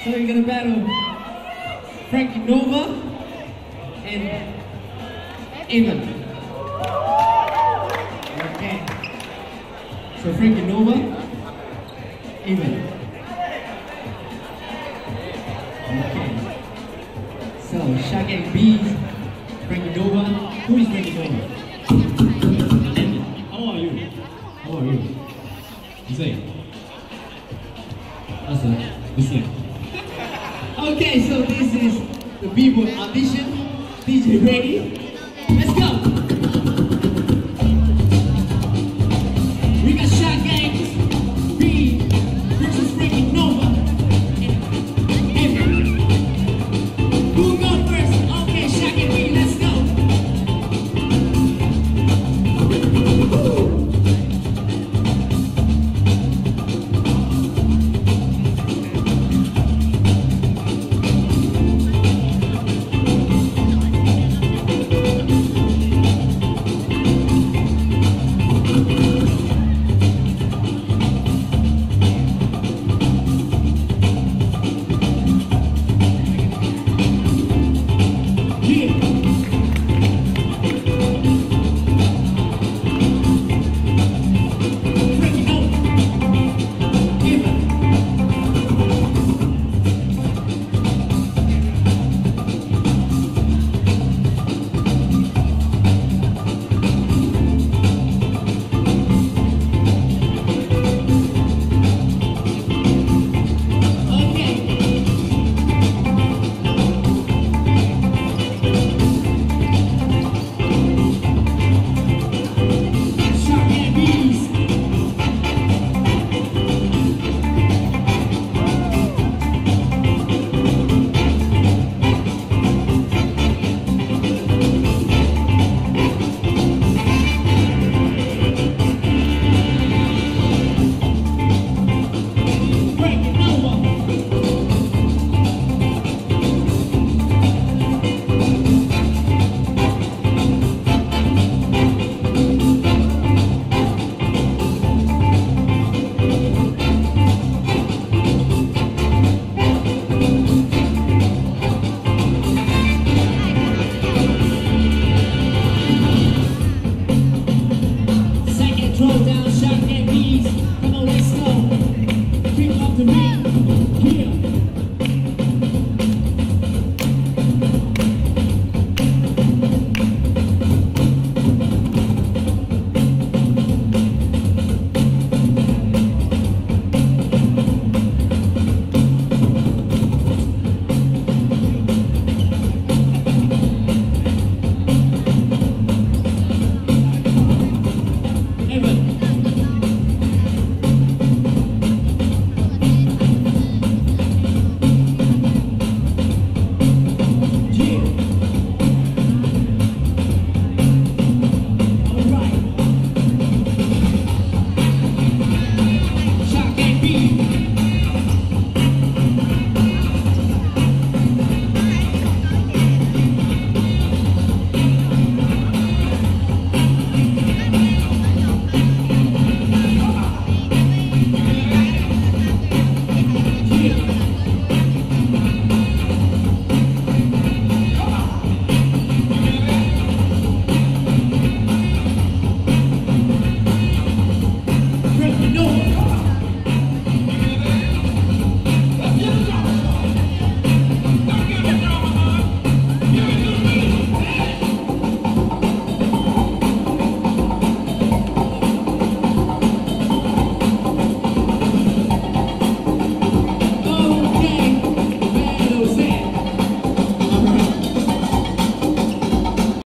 So we're gonna battle Frankie Nova and Evan. Okay. So Frankie Nova, Evan. Okay. So Shaq and B, Frankie Nova. Who is Frankie Nova? How are you? How are you? You say? That's it. Listen. Okay, so this is the B-boy audition. DJ ready? Let's go!